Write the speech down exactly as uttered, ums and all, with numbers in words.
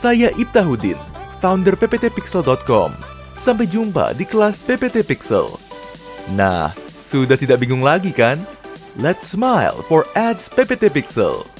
Saya Iftahudin, founder p p t pixel dot com. Sampai jumpa di kelas P P T Pixel. Nah, sudah tidak bingung lagi kan? Let's smile for Ads P P T Pixel.